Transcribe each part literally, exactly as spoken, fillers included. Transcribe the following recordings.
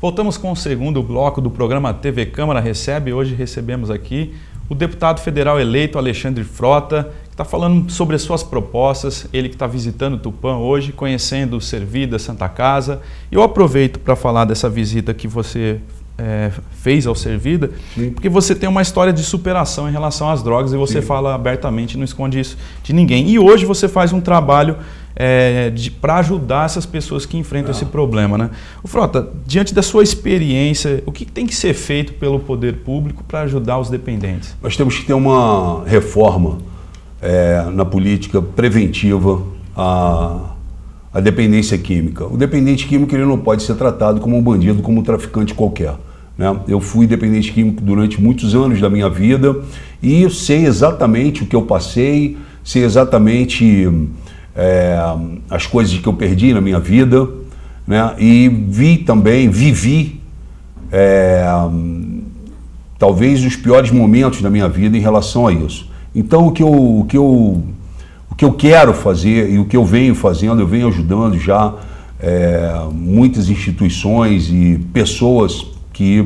Voltamos com o segundo bloco do programa T V Câmara Recebe. Hoje recebemos aqui o deputado federal eleito Alexandre Frota, que está falando sobre as suas propostas, ele que está visitando Tupã hoje, conhecendo o Servida, Santa Casa. Eu aproveito para falar dessa visita que você é, fez ao Servida, Sim. porque você tem uma história de superação em relação às drogas e você Sim. fala abertamente, não esconde isso de ninguém. E hoje você faz um trabalho É, para ajudar essas pessoas que enfrentam Não. esse problema, né? O Frota, diante da sua experiência, o que tem que ser feito pelo poder público para ajudar os dependentes? Nós temos que ter uma reforma é, na política preventiva à, à dependência química. O dependente químico ele não pode ser tratado como um bandido, como um traficante qualquer, né? Eu fui dependente químico durante muitos anos da minha vida e sei exatamente o que eu passei, sei exatamente É, as coisas que eu perdi na minha vida, né? E vi também, vivi é, talvez os piores momentos da minha vida em relação a isso. Então o que, eu, o, que eu, o que eu quero fazer e o que eu venho fazendo, eu venho ajudando já é, muitas instituições e pessoas que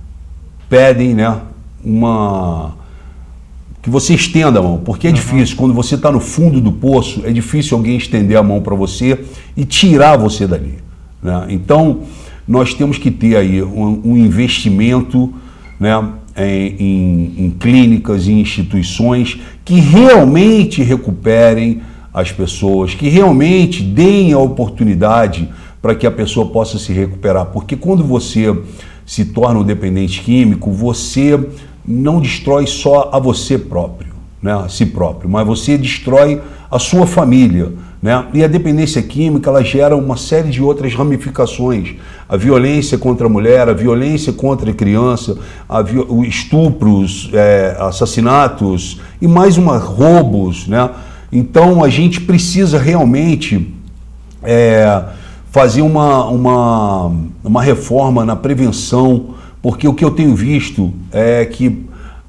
pedem, né, uma... que você estenda a mão, porque é uhum. difícil, quando você está no fundo do poço, é difícil alguém estender a mão para você e tirar você dali, né? Então, nós temos que ter aí um, um investimento, né, em, em, em clínicas e instituições que realmente recuperem as pessoas, que realmente deem a oportunidade para que a pessoa possa se recuperar, porque quando você se torna um dependente químico, você não destrói só a você próprio, né, a si próprio, mas você destrói a sua família, né? E a dependência química ela gera uma série de outras ramificações. A violência contra a mulher, a violência contra a criança, a vi estupros, é, assassinatos e mais uma, roubos, né? Então a gente precisa realmente é, fazer uma, uma, uma reforma na prevenção, porque o que eu tenho visto é que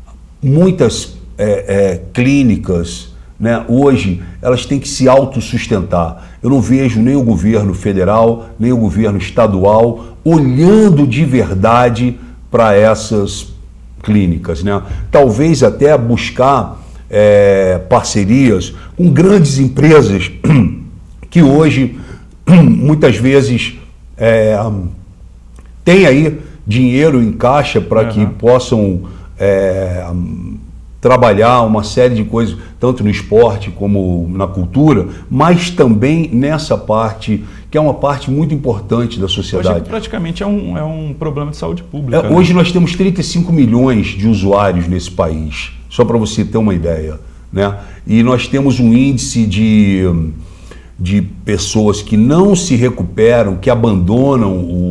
muitas é, é, clínicas, né, hoje, elas têm que se autossustentar. Eu não vejo nem o governo federal, nem o governo estadual olhando de verdade para essas clínicas, né? Talvez até buscar é, parcerias com grandes empresas que hoje, muitas vezes, é, têm aí dinheiro em caixa para uhum. que possam é, trabalhar uma série de coisas, tanto no esporte como na cultura, mas também nessa parte, que é uma parte muito importante da sociedade. Hoje praticamente é um, é um problema de saúde pública. É, né? Hoje nós temos trinta e cinco milhões de usuários nesse país, só para você ter uma ideia, né? E nós temos um índice de, de pessoas que não se recuperam, que abandonam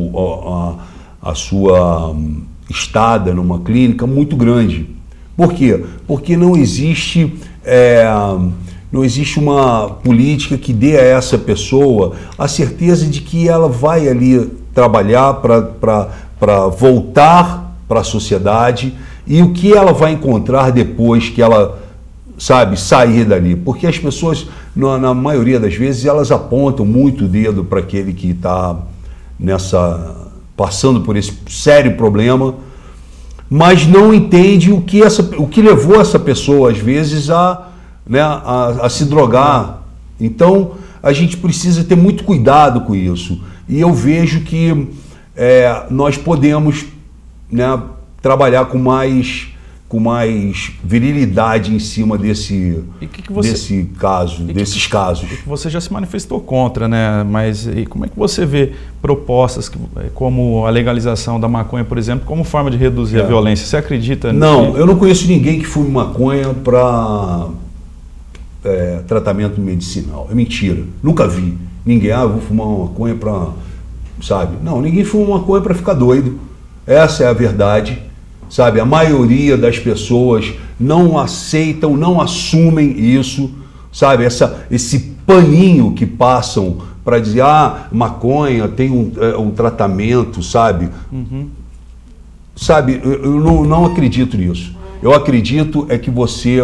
o, a, a sua estada numa clínica muito grande. Por quê? Porque não existe, é, não existe uma política que dê a essa pessoa a certeza de que ela vai ali trabalhar para voltar para a sociedade e o que ela vai encontrar depois que ela, sabe, sair dali. Porque as pessoas, na, na maioria das vezes, elas apontam muito o dedo para aquele que está nessa... passando por esse sério problema, mas não entende o que, essa, o que levou essa pessoa, às vezes, a, né, a, a se drogar. Então, a gente precisa ter muito cuidado com isso. E eu vejo que é, nós podemos, né, trabalhar com mais, com mais virilidade em cima desse, e que que você, desse caso, e desses que, casos. E que você já se manifestou contra, né? Mas e como é que você vê propostas que, como a legalização da maconha, por exemplo, como forma de reduzir é. a violência? Você acredita nisso? Não, eu não conheço ninguém que fume maconha para é, tratamento medicinal. É mentira. Nunca vi. Ninguém, ah, eu vou fumar uma maconha para, sabe? Não, ninguém fuma maconha para ficar doido. Essa é a verdade. Sabe, a maioria das pessoas não aceitam, não assumem isso, sabe, essa, esse paninho que passam para dizer, ah, maconha tem um, é, um tratamento, sabe? Uhum. Sabe, eu, eu não, não acredito nisso. Eu acredito é que você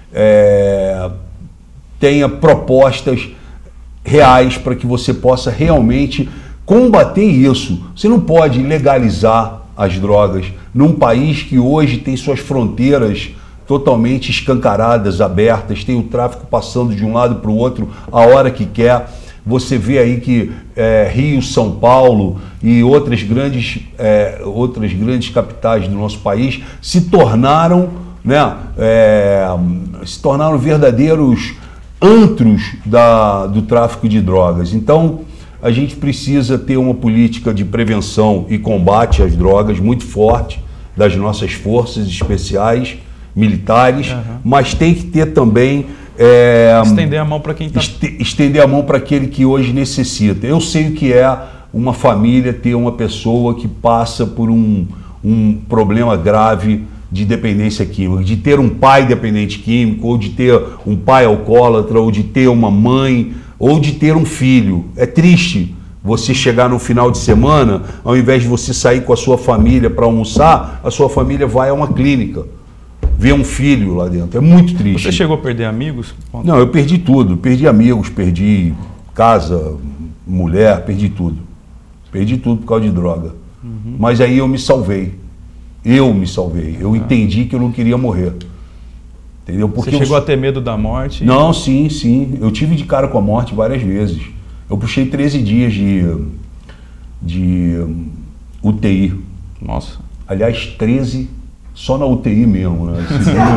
é, tenha propostas reais para que você possa realmente combater isso. Você não pode legalizar as drogas num país que hoje tem suas fronteiras totalmente escancaradas, abertas, tem o tráfico passando de um lado para o outro a hora que quer. Você vê aí que é, Rio, São Paulo e outras grandes, é, outras grandes capitais do nosso país se tornaram, né, é, se tornaram verdadeiros antros da, do tráfico de drogas. Então, a gente precisa ter uma política de prevenção e combate às drogas muito forte das nossas forças especiais, militares, uhum. mas tem que ter também... É, estender a mão para quem está... Estender a mão para aquele que hoje necessita. Eu sei o que é uma família ter uma pessoa que passa por um, um problema grave de dependência química, de ter um pai dependente químico, ou de ter um pai alcoólatra, ou de ter uma mãe, ou de ter um filho. É triste você chegar no final de semana, ao invés de você sair com a sua família para almoçar, a sua família vai a uma clínica, vê um filho lá dentro. É muito triste. Você chegou a perder amigos? Não, eu perdi tudo. Perdi amigos, perdi casa, mulher, perdi tudo. Perdi tudo por causa de droga. Uhum. Mas aí eu me salvei. Eu me salvei. Eu ah. entendi que eu não queria morrer. Entendeu? Porque Você chegou eu... a ter medo da morte? Não, sim, sim. Eu tive de cara com a morte várias vezes. Eu puxei treze dias de, de U T I. Nossa. Aliás, treze só na U T I mesmo, né?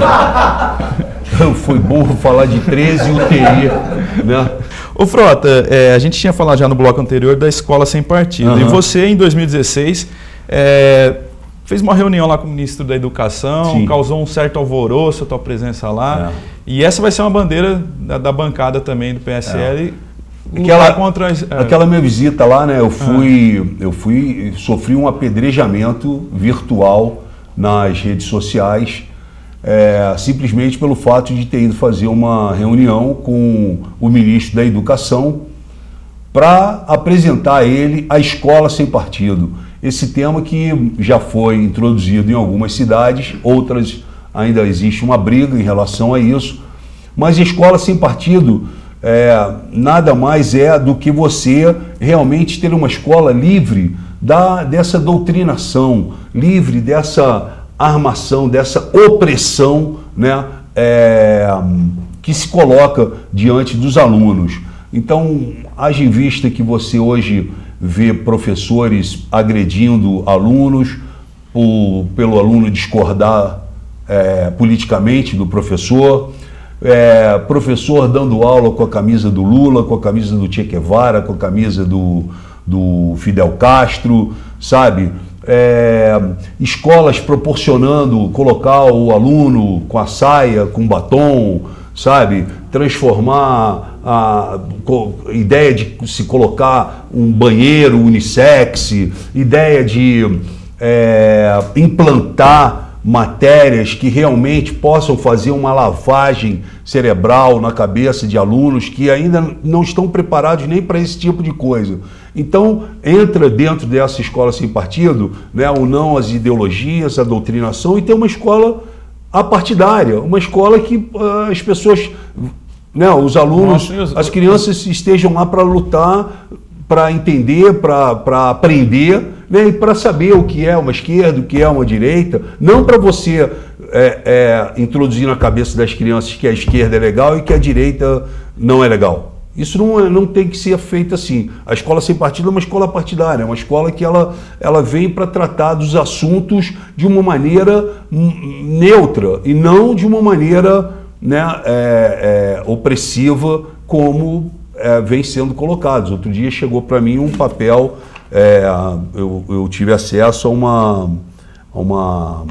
Foi bom falar de treze U T I, né? Ô Frota, é, a gente tinha falado já no bloco anterior da escola sem partido. Uhum. E você, em dois mil e dezesseis, é, fez uma reunião lá com o ministro da Educação, Sim. causou um certo alvoroço a tua presença lá. É. E essa vai ser uma bandeira da, da bancada também do P S L. É. Aquela, contra as, é. aquela minha visita lá, né? Eu fui, uhum. eu fui, sofri um apedrejamento virtual nas redes sociais, é, simplesmente pelo fato de ter ido fazer uma reunião com o ministro da Educação para apresentar a ele a escola sem partido. Esse tema que já foi introduzido em algumas cidades, outras ainda existe uma briga em relação a isso, mas a escola sem partido é, nada mais é do que você realmente ter uma escola livre da, dessa doutrinação, livre dessa armação, dessa opressão, né, é, que se coloca diante dos alunos. Então, haja em vista que você hoje vê professores agredindo alunos, por, pelo aluno discordar é, politicamente do professor, é, professor dando aula com a camisa do Lula, com a camisa do Che Guevara, com a camisa do, do Fidel Castro, sabe? É, escolas proporcionando colocar o aluno com a saia, com batom, sabe? Transformar a, a ideia de se colocar um banheiro unissex, ideia de é, implantar matérias que realmente possam fazer uma lavagem cerebral na cabeça de alunos que ainda não estão preparados nem para esse tipo de coisa. Então, entra dentro dessa escola sem partido, né, o não às ideologias, a doutrinação, e tem uma escola apartidária, uma escola que uh, as pessoas, né, os alunos, Nossa, as crianças estejam lá para lutar, para entender, para aprender, né, e para saber o que é uma esquerda, o que é uma direita, não para você é, é, introduzir na cabeça das crianças que a esquerda é legal e que a direita não é legal. Isso não, é, não tem que ser feito assim. A escola sem partido é uma escola partidária, é uma escola que ela, ela vem para tratar dos assuntos de uma maneira neutra e não de uma maneira, né, é, é, opressiva como é, vem sendo colocado. Outro dia chegou para mim um papel, é, eu, eu tive acesso a, uma, a, uma,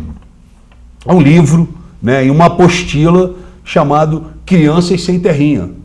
a um livro, né, e uma apostila chamado Crianças Sem Terrinha.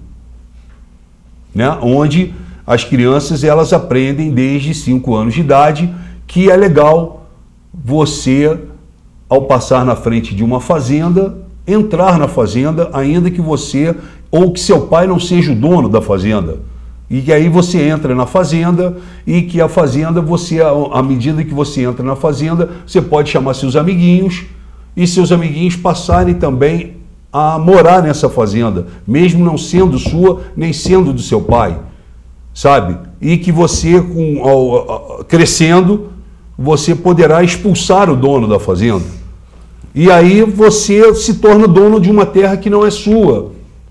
Né, onde as crianças elas aprendem desde cinco anos de idade que é legal você, ao passar na frente de uma fazenda, entrar na fazenda, ainda que você ou que seu pai não seja o dono da fazenda. E que aí você entra na fazenda e que a fazenda, você, à medida que você entra na fazenda, você pode chamar seus amiguinhos e seus amiguinhos passarem também a morar nessa fazenda, mesmo não sendo sua, nem sendo do seu pai. sabe? E que você, com, ao, ao, crescendo, você poderá expulsar o dono da fazenda. E aí você se torna dono de uma terra que não é sua,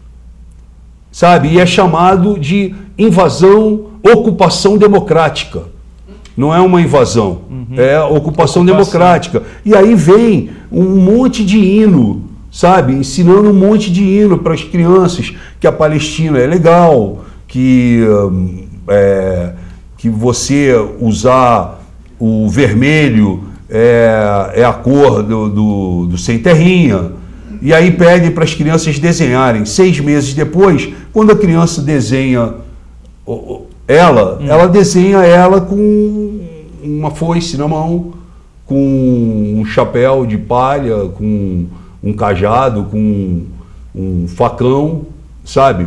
sabe? E é chamado de invasão, ocupação democrática. Não é uma invasão, uhum. é ocupação, ocupação democrática. E aí vem um monte de hino, sabe? Ensinando um monte de hino para as crianças, que a Palestina é legal, que, é, que você usar o vermelho é, é a cor do, do, do sem terrinha. E aí pedem para as crianças desenharem. Seis meses depois, quando a criança desenha ela, hum. ela desenha ela com uma foice na mão, com um chapéu de palha, com um cajado, com um facão, sabe?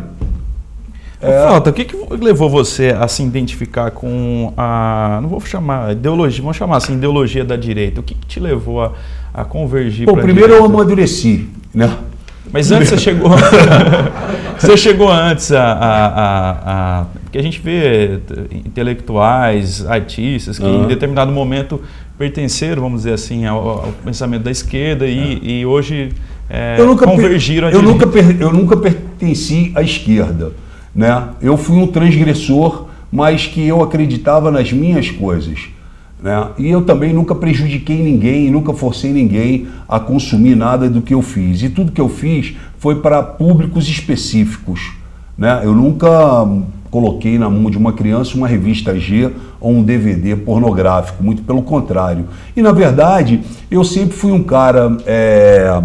É... Frota, o que, que levou você a se identificar com a, não vou chamar ideologia, vamos chamar assim, ideologia da direita? O que, que te levou a, a convergir para a direita? Primeiro eu amadureci, né? Mas antes você chegou, você chegou antes a, a, a, a, porque a gente vê intelectuais, artistas que uhum. em determinado momento pertenceram, vamos dizer assim, ao, ao pensamento da esquerda e, é. e hoje é, eu nunca convergiram per, à eu direita. Nunca per, eu nunca pertenci à esquerda, né? Eu fui um transgressor, mas que eu acreditava nas minhas coisas. Né? E eu também nunca prejudiquei ninguém, nunca forcei ninguém a consumir nada do que eu fiz. E tudo que eu fiz foi para públicos específicos. Né? Eu nunca coloquei na mão de uma criança uma revista G ou um D V D pornográfico, muito pelo contrário. E, na verdade, eu sempre fui um cara é,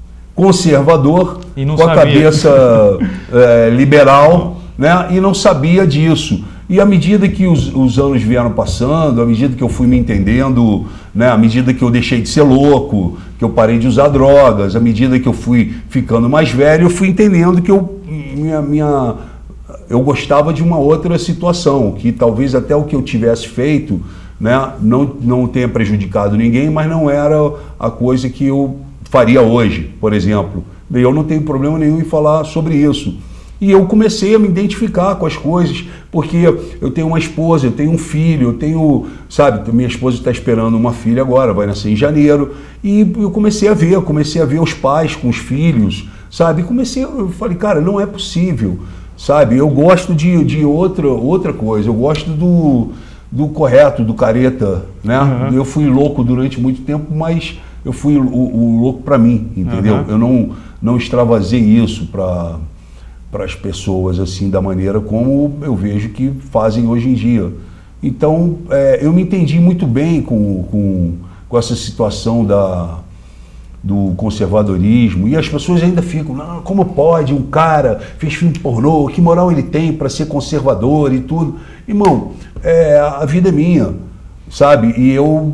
conservador, com sabia. a cabeça é, liberal, né? E não sabia disso. E à medida que os, os anos vieram passando, à medida que eu fui me entendendo, né, à medida que eu deixei de ser louco, que eu parei de usar drogas, à medida que eu fui ficando mais velho, eu fui entendendo que eu, minha, minha, eu gostava de uma outra situação, que talvez até o que eu tivesse feito, né, não, não tenha prejudicado ninguém, mas não era a coisa que eu faria hoje, por exemplo. E eu não tenho problema nenhum em falar sobre isso. E eu comecei a me identificar com as coisas, porque eu tenho uma esposa, eu tenho um filho, eu tenho, sabe, minha esposa está esperando uma filha agora, vai nascer em janeiro, e eu comecei a ver, eu comecei a ver os pais com os filhos, sabe, e comecei, eu falei, cara, não é possível, sabe, eu gosto de, de outra, outra coisa, eu gosto do, do correto, do careta, né, uhum. Eu fui louco durante muito tempo, mas eu fui o, o louco para mim, entendeu, uhum. Eu não, não extravasei isso para... para as pessoas assim da maneira como eu vejo que fazem hoje em dia. Então é, eu me entendi muito bem com, com, com essa situação da, do conservadorismo, e as pessoas ainda ficam, não, como pode um cara fez filme pornô, que moral ele tem para ser conservador e tudo. Irmão, é, a vida é minha, sabe, e eu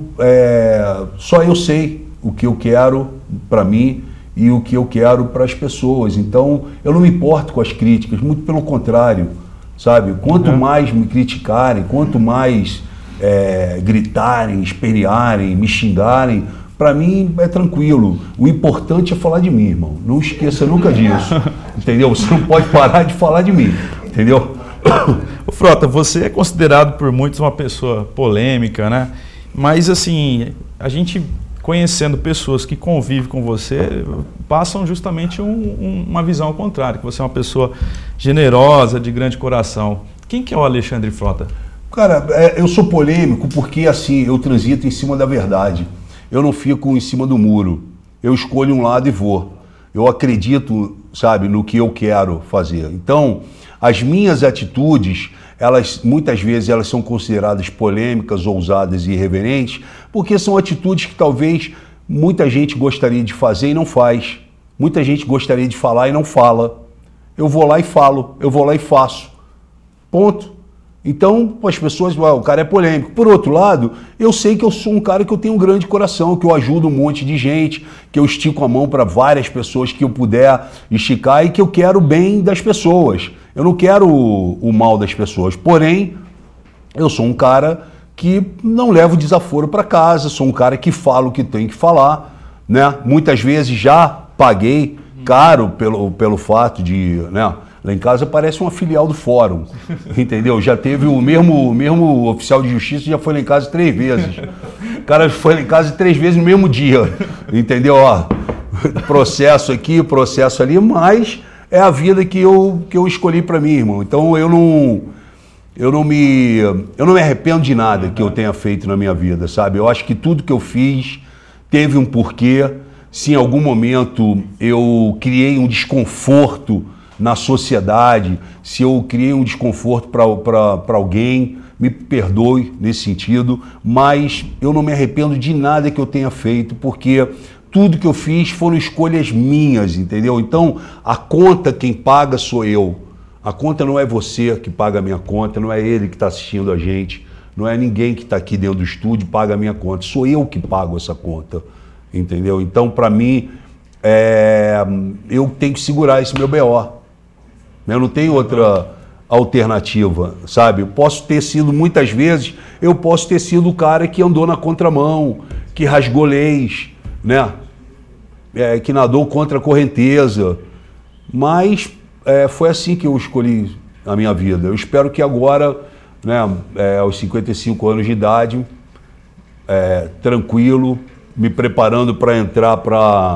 é, só eu sei o que eu quero para mim e o que eu quero para as pessoas. Então, eu não me importo com as críticas, muito pelo contrário, sabe? Quanto uhum. mais me criticarem, quanto mais é, gritarem, espernearem, me xingarem, para mim é tranquilo. O importante é falar de mim, irmão. Não esqueça nunca disso, entendeu? Você não pode parar de falar de mim, entendeu? Ô Frota, você é considerado por muitos uma pessoa polêmica, né? Mas, assim, a gente... conhecendo pessoas que convivem com você, passam justamente um, um, uma visão ao contrário, que você é uma pessoa generosa, de grande coração. Quem que é o Alexandre Frota? Cara, é, eu sou polêmico porque, assim, eu transito em cima da verdade. Eu não fico em cima do muro. Eu escolho um lado e vou. Eu acredito, sabe, no que eu quero fazer. Então, as minhas atitudes... elas muitas vezes elas são consideradas polêmicas, ousadas e irreverentes, porque são atitudes que talvez muita gente gostaria de fazer e não faz. Muita gente gostaria de falar e não fala. Eu vou lá e falo, eu vou lá e faço. Ponto. Então, as pessoas, ah, o cara é polêmico. Por outro lado, eu sei que eu sou um cara que eu tenho um grande coração, que eu ajudo um monte de gente, que eu estico a mão para várias pessoas que eu puder esticar e que eu quero o bem das pessoas. Eu não quero o, o mal das pessoas. Porém, eu sou um cara que não levo desaforo para casa, sou um cara que fala o que tem que falar, né? Muitas vezes já paguei caro pelo, pelo fato de, né, Lá em casa parece uma filial do Fórum, entendeu? Já teve o mesmo, o mesmo oficial de justiça, já foi lá em casa três vezes. O cara foi lá em casa três vezes no mesmo dia, entendeu? Ó, processo aqui, processo ali, mas é a vida que eu, que eu escolhi para mim, irmão. Então eu não, eu, não me, eu não me arrependo de nada que eu tenha feito na minha vida, sabe? Eu acho que tudo que eu fiz teve um porquê. Se em algum momento eu criei um desconforto na sociedade, se eu criei um desconforto para alguém, me perdoe nesse sentido, mas eu não me arrependo de nada que eu tenha feito, porque tudo que eu fiz foram escolhas minhas, entendeu? Então, a conta quem paga sou eu. A conta não é você que paga a minha conta, não é ele que está assistindo a gente, não é ninguém que está aqui dentro do estúdio e paga a minha conta, sou eu que pago essa conta, entendeu? Então, para mim, é, eu tenho que segurar esse meu B O. Eu não tenho outra alternativa, sabe? Eu posso ter sido, muitas vezes, eu posso ter sido o cara que andou na contramão, que rasgou leis, né? É, que nadou contra a correnteza. Mas é, foi assim que eu escolhi a minha vida. Eu espero que agora, né, é, aos cinquenta e cinco anos de idade, é, tranquilo, me preparando para entrar para...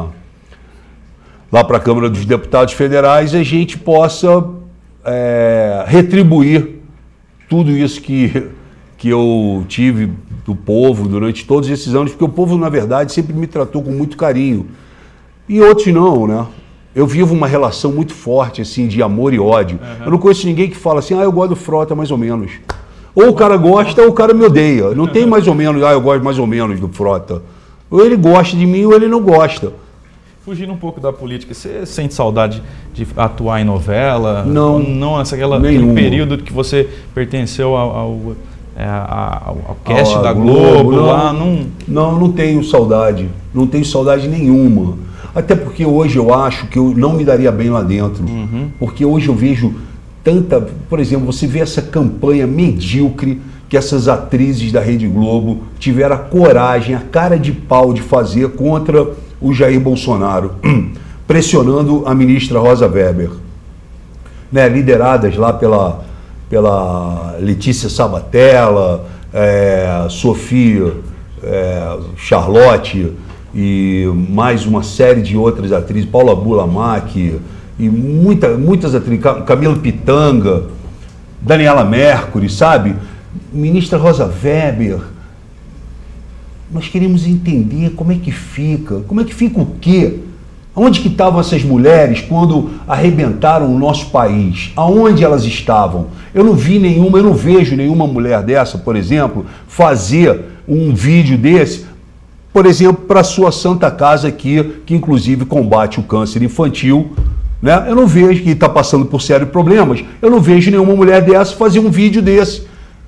lá para a Câmara dos Deputados Federais, a gente possa é, retribuir tudo isso que, que eu tive do povo durante todos esses anos, porque o povo, na verdade, sempre me tratou com muito carinho. E outros não, né? Eu vivo uma relação muito forte, assim, de amor e ódio. Uhum. Eu não conheço ninguém que fala assim, ah, eu gosto do Frota, mais ou menos. Ou o cara gosta ou o cara me odeia. Não tem mais ou menos, ah, eu gosto mais ou menos do Frota. Ou ele gosta de mim ou ele não gosta. Fugindo um pouco da política, você sente saudade de atuar em novela? Não, não essa, aquela, aquele período que você pertenceu ao, ao, ao, ao cast ao, da Globo, Globo não, lá? Não... não, não tenho saudade, não tenho saudade nenhuma. Até porque hoje eu acho que eu não me daria bem lá dentro. Uhum. Porque hoje eu vejo tanta... Por exemplo, você vê essa campanha medíocre que essas atrizes da Rede Globo tiveram a coragem, a cara de pau de fazer contra o Jair Bolsonaro, pressionando a ministra Rosa Weber, né, lideradas lá pela, pela Letícia Sabatella, é, Sofia, é, Charlotte e mais uma série de outras atrizes, Paula Bulamac e muita, muitas atrizes, Camila Pitanga, Daniela Mercury, sabe? Ministra Rosa Weber. Nós queremos entender como é que fica, como é que fica o quê? Onde que estavam essas mulheres quando arrebentaram o nosso país? Aonde elas estavam? Eu não vi nenhuma, eu não vejo nenhuma mulher dessa, por exemplo, fazer um vídeo desse, por exemplo, para a sua Santa Casa aqui, que inclusive combate o câncer infantil, né? Eu não vejo, que está passando por sérios problemas, eu não vejo nenhuma mulher dessa fazer um vídeo desse,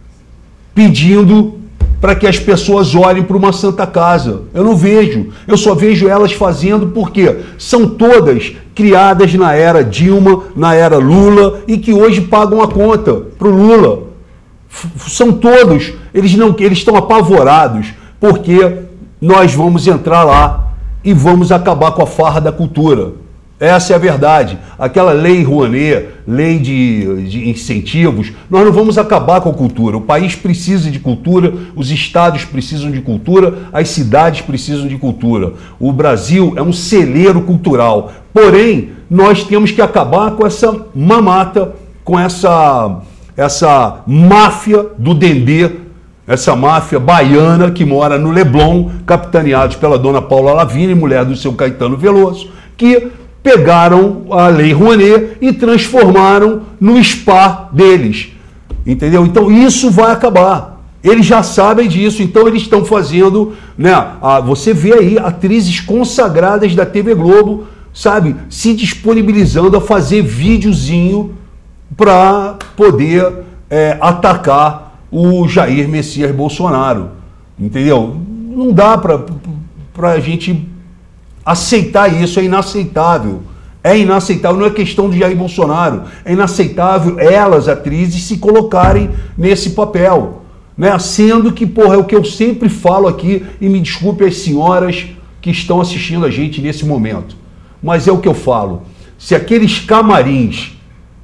pedindo para que as pessoas olhem para uma Santa Casa. Eu não vejo. Eu só vejo elas fazendo porque são todas criadas na era Dilma, na era Lula e que hoje pagam a conta para o Lula. F- são todos. Eles não, eles estão apavorados porque nós vamos entrar lá e vamos acabar com a farra da cultura. Essa é a verdade. Aquela lei Rouanet, lei de, de incentivos, nós não vamos acabar com a cultura. O país precisa de cultura, os estados precisam de cultura, as cidades precisam de cultura. O Brasil é um celeiro cultural. Porém, nós temos que acabar com essa mamata, com essa, essa máfia do Dendê, essa máfia baiana que mora no Leblon, capitaneados pela dona Paula Lavigne, mulher do seu Caetano Veloso, que pegaram a lei Rouanet e transformaram no spa deles, entendeu? Então isso vai acabar. Eles já sabem disso, então eles estão fazendo, né? A, você vê aí atrizes consagradas da T V Globo, sabe, se disponibilizando a fazer videozinho para poder é, atacar o Jair Messias Bolsonaro, entendeu? Não dá para a gente aceitar isso, é inaceitável. É inaceitável, não é questão de Jair Bolsonaro, é inaceitável elas, atrizes, se colocarem nesse papel, né? Sendo que, porra, é o que eu sempre falo aqui, e me desculpe as senhoras que estão assistindo a gente nesse momento, mas é o que eu falo. Se aqueles camarins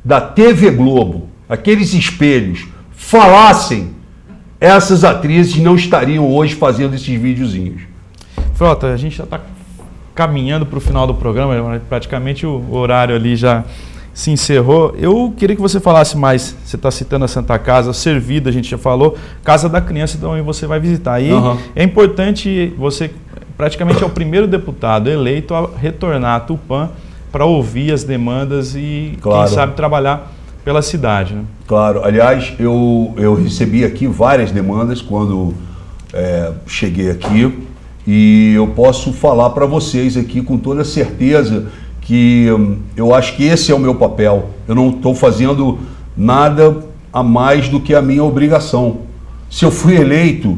da T V Globo, aqueles espelhos, falassem, essas atrizes não estariam hoje fazendo esses videozinhos. Frota, a gente já está caminhando para o final do programa, praticamente o horário ali já se encerrou. Eu queria que você falasse mais, você está citando a Santa Casa, Servida, a gente já falou, Casa da Criança, então você vai visitar. E uhum. é importante, você praticamente é o primeiro deputado eleito a retornar a Tupã para ouvir as demandas e, claro, quem sabe, trabalhar pela cidade. Né? Claro, aliás, eu, eu recebi aqui várias demandas quando é, cheguei aqui e eu posso falar para vocês aqui com toda certeza que hum, eu acho que esse é o meu papel. Eu não estou fazendo nada a mais do que a minha obrigação. Se eu fui eleito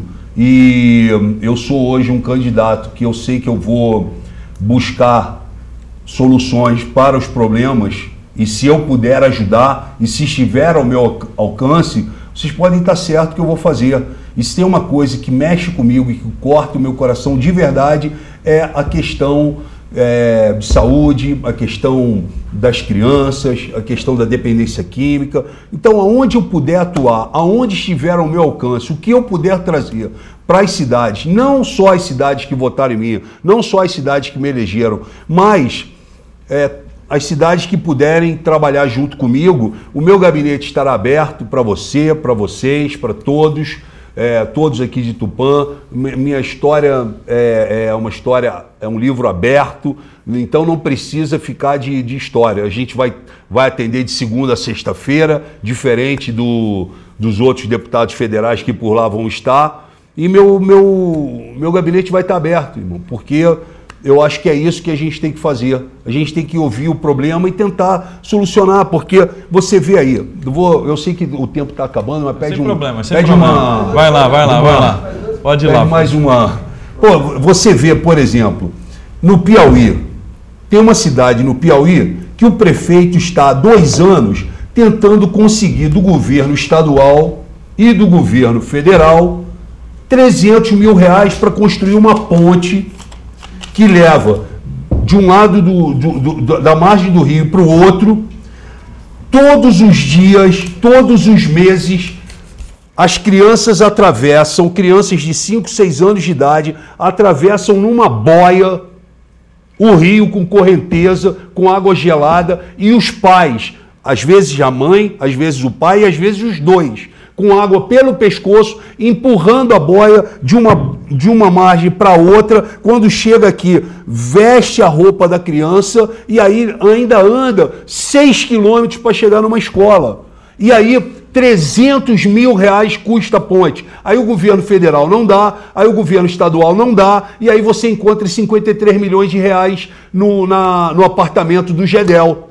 e hum, eu sou hoje um candidato que eu sei que eu vou buscar soluções para os problemas, e se eu puder ajudar, e se estiver ao meu alcance, vocês podem estar certo que eu vou fazer. E se tem uma coisa que mexe comigo e que corta o meu coração de verdade, é a questão é, de saúde, a questão das crianças, a questão da dependência química. Então, aonde eu puder atuar, aonde estiver ao meu alcance, o que eu puder trazer para as cidades, não só as cidades que votaram em mim, não só as cidades que me elegeram, mas é, as cidades que puderem trabalhar junto comigo, o meu gabinete estará aberto para você, para vocês, para todos, é, todos aqui de Tupã. Minha história é, é uma história, é um livro aberto, então não precisa ficar de, de história. A gente vai, vai atender de segunda a sexta-feira, diferente do, dos outros deputados federais que por lá vão estar. E meu, meu, meu gabinete vai estar aberto, irmão, porque eu acho que é isso que a gente tem que fazer. A gente tem que ouvir o problema e tentar solucionar, porque você vê aí, eu, vou, eu sei que o tempo está acabando, mas pede sem um... problema, sem pede problema. Uma, vai lá, vai lá, uma, vai lá. Pode ir pede lá. mais uma... Pô, você vê, por exemplo, no Piauí, tem uma cidade no Piauí que o prefeito está há dois anos tentando conseguir do governo estadual e do governo federal trezentos mil reais para construir uma ponte que leva de um lado do, do, do, da margem do rio para o outro. Todos os dias, todos os meses, as crianças atravessam, crianças de cinco, seis anos de idade, atravessam numa boia o rio com correnteza, com água gelada, e os pais, às vezes a mãe, às vezes o pai e às vezes os dois, com água pelo pescoço, empurrando a boia de uma, de uma margem para outra. Quando chega aqui, veste a roupa da criança e aí ainda anda seis quilômetros para chegar numa escola. E aí trezentos mil reais custa a ponte. Aí o governo federal não dá, aí o governo estadual não dá, e aí você encontra cinquenta e três milhões de reais no, na, no apartamento do Gedel.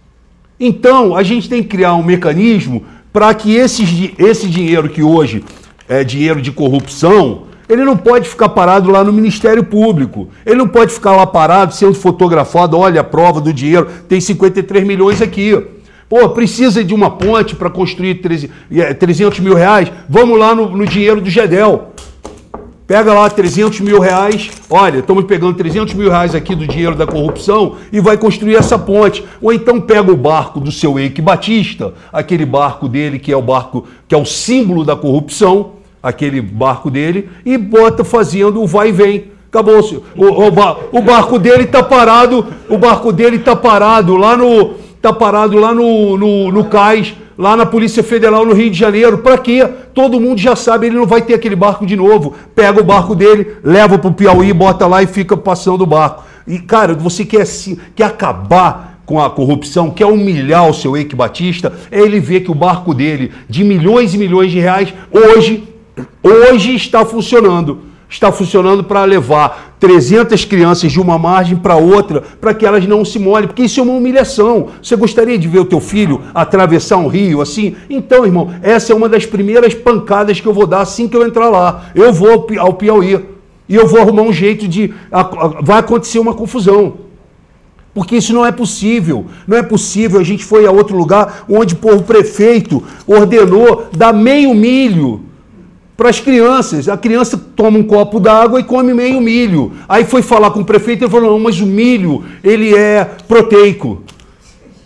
Então, a gente tem que criar um mecanismo para que esses, esse dinheiro que hoje é dinheiro de corrupção, ele não pode ficar parado lá no Ministério Público. Ele não pode ficar lá parado, sendo fotografado, olha a prova do dinheiro, tem cinquenta e três milhões aqui. Pô, precisa de uma ponte para construir trezentos mil reais? Vamos lá no, no dinheiro do Gedel. Pega lá trezentos mil reais, olha, estamos pegando trezentos mil reais aqui do dinheiro da corrupção e vai construir essa ponte. Ou então pega o barco do seu Eike Batista, aquele barco dele que é o barco, que é o símbolo da corrupção, aquele barco dele, e bota fazendo o vai e vem. Acabou-se. O, o, o barco dele está parado, o barco dele está parado lá no, tá parado lá no, no, no cais, lá na Polícia Federal no Rio de Janeiro. Para quê? Todo mundo já sabe, ele não vai ter aquele barco de novo. Pega o barco dele, leva para o Piauí, bota lá e fica passando o barco. E, cara, você quer, quer acabar com a corrupção, quer humilhar o seu Eike Batista, é ele ver que o barco dele, de milhões e milhões de reais, hoje, hoje está funcionando. Está funcionando para levar trezentas crianças de uma margem para outra, para que elas não se molhem, porque isso é uma humilhação. Você gostaria de ver o teu filho atravessar um rio assim? Então, irmão, essa é uma das primeiras pancadas que eu vou dar assim que eu entrar lá. Eu vou ao Piauí e eu vou arrumar um jeito de... Vai acontecer uma confusão. Porque isso não é possível. Não é possível. A gente foi a outro lugar onde pô, o prefeito ordenou dar meio milho para as crianças. A criança toma um copo d'água e come meio milho. Aí foi falar com o prefeito e ele falou, não, mas o milho, ele é proteico.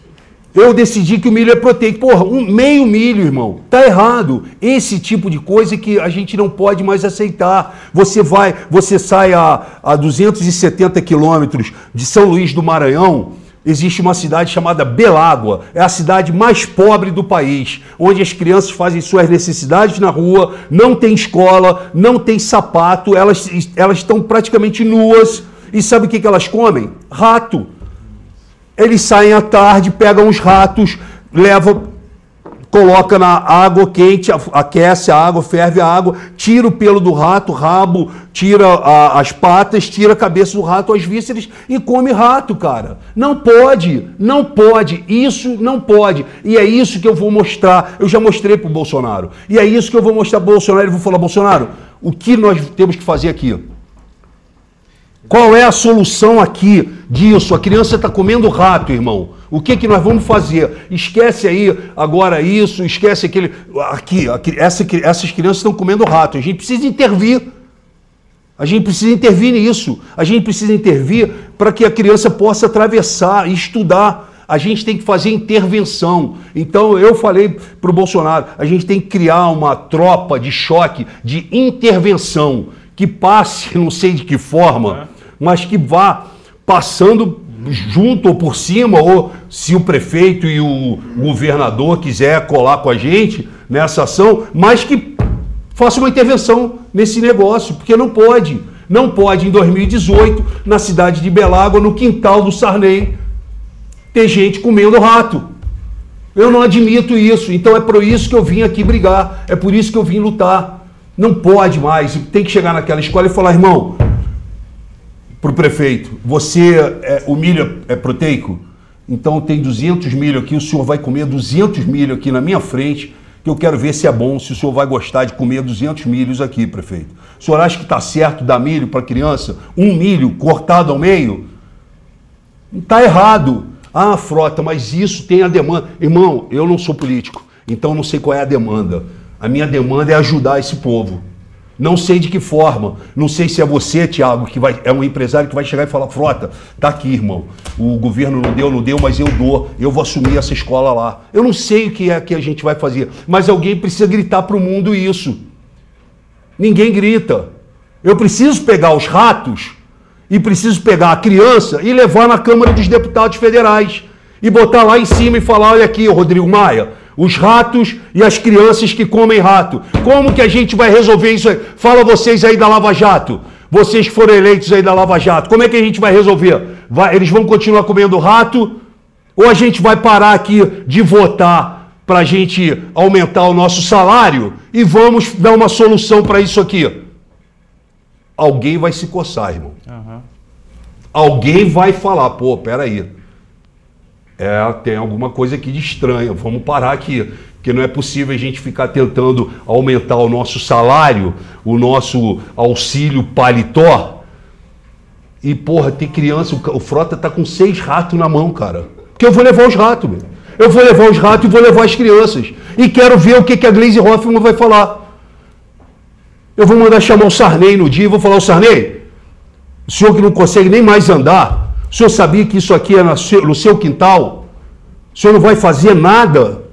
Eu decidi que o milho é proteico. Porra, um meio milho, irmão. Tá errado. Esse tipo de coisa que a gente não pode mais aceitar. Você vai, você sai a, a duzentos e setenta quilômetros de São Luís do Maranhão, existe uma cidade chamada Belágua. É a cidade mais pobre do país, onde as crianças fazem suas necessidades na rua, não tem escola, não tem sapato, elas, elas estão praticamente nuas. E sabe o que, que elas comem? Rato. Eles saem à tarde, pegam os ratos, levam, coloca na água quente, aquece a água, ferve a água, tira o pelo do rato, rabo, tira a, as patas, tira a cabeça do rato, as vísceras e come rato, cara. Não pode, não pode, isso não pode. E é isso que eu vou mostrar, eu já mostrei para o Bolsonaro. E é isso que eu vou mostrar para o Bolsonaro, eu vou falar, Bolsonaro, o que nós temos que fazer aqui? Qual é a solução aqui disso? A criança está comendo rato, irmão. O que, que nós vamos fazer? Esquece aí agora isso, esquece aquele... Aqui, aqui essa, essas crianças estão comendo rato. A gente precisa intervir. A gente precisa intervir nisso. A gente precisa intervir para que a criança possa atravessar e estudar. A gente tem que fazer intervenção. Então eu falei para o Bolsonaro, a gente tem que criar uma tropa de choque, de intervenção, que passe, não sei de que forma, mas que vá passando junto ou por cima, ou se o prefeito e o governador quiser colar com a gente nessa ação, mas que faça uma intervenção nesse negócio, porque não pode, não pode em dois mil e dezoito, na cidade de Belágua, no quintal do Sarney, ter gente comendo rato. Eu não admito isso, então é por isso que eu vim aqui brigar, é por isso que eu vim lutar. Não pode mais, tem que chegar naquela escola e falar, irmão, para o prefeito, você, é, o milho é proteico? Então tem duzentos milho aqui, o senhor vai comer duzentos milho aqui na minha frente, que eu quero ver se é bom, se o senhor vai gostar de comer duzentos milhos aqui, prefeito. O senhor acha que está certo dar milho para criança? Um milho cortado ao meio? Está errado. Ah, Frota, mas isso tem a demanda. Irmão, eu não sou político, então não sei qual é a demanda. A minha demanda é ajudar esse povo. Não sei de que forma. Não sei se é você, Thiago, que vai, é um empresário que vai chegar e falar, Frota, tá aqui, irmão. O governo não deu, não deu, mas eu dou. Eu vou assumir essa escola lá. Eu não sei o que é que a gente vai fazer, mas alguém precisa gritar para o mundo isso. Ninguém grita. Eu preciso pegar os ratos e preciso pegar a criança e levar na Câmara dos Deputados Federais e botar lá em cima e falar, olha aqui, Rodrigo Maia, os ratos e as crianças que comem rato. Como que a gente vai resolver isso aí? Fala vocês aí da Lava Jato. Vocês que foram eleitos aí da Lava Jato. Como é que a gente vai resolver? Vai, eles vão continuar comendo rato? Ou a gente vai parar aqui de votar para a gente aumentar o nosso salário e vamos dar uma solução para isso aqui? Alguém vai se coçar, irmão. Uhum. Alguém vai falar, pô, peraí. É, tem alguma coisa aqui de estranha, vamos parar aqui, porque não é possível a gente ficar tentando aumentar o nosso salário, o nosso auxílio paletó, e porra, tem criança, o Frota tá com seis ratos na mão, cara, porque eu vou levar os ratos, meu. Eu vou levar os ratos e vou levar as crianças, e quero ver o que, que a Gleisi Hoffmann vai falar. Eu vou mandar chamar o Sarney no dia e vou falar, o Sarney, o senhor que não consegue nem mais andar, o senhor sabia que isso aqui é no seu quintal? O senhor não vai fazer nada?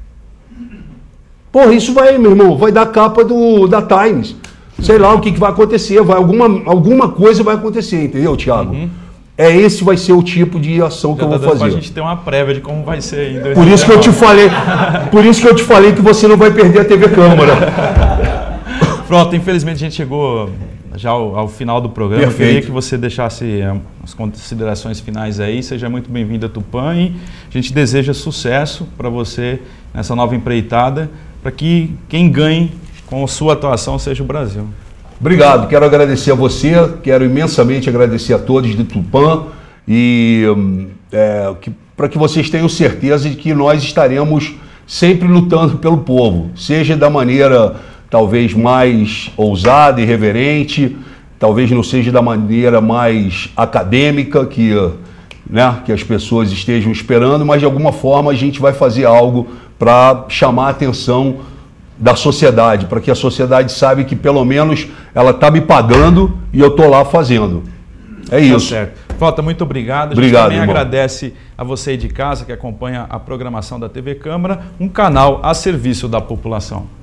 Porra, isso vai, meu irmão, vai dar capa do, da Times. Sei lá o que, que vai acontecer, vai, alguma, alguma coisa vai acontecer, entendeu, Thiago? Uhum. É esse vai ser o tipo de ação que Já eu vou fazer. Pra gente ter uma prévia de como vai ser ainda. Por isso que eu te falei, por isso que eu te falei que você não vai perder a T V Câmara. Pronto, infelizmente a gente chegou já ao, ao final do programa. Perfeito. Eu queria que você deixasse um, as considerações finais aí. Seja muito bem-vindo a Tupã e a gente deseja sucesso para você nessa nova empreitada, para que quem ganhe com a sua atuação seja o Brasil. Obrigado, quero agradecer a você, quero imensamente agradecer a todos de Tupã e é, que, para que vocês tenham certeza de que nós estaremos sempre lutando pelo povo, seja da maneira talvez mais ousada e irreverente, talvez não seja da maneira mais acadêmica que, né, que as pessoas estejam esperando, mas de alguma forma a gente vai fazer algo para chamar a atenção da sociedade, para que a sociedade saiba que pelo menos ela está me pagando e eu estou lá fazendo. É isso. Tá certo. Frota, muito obrigado. A gente Obrigado, também irmão. agradece a você aí de casa que acompanha a programação da T V Câmara, um canal a serviço da população.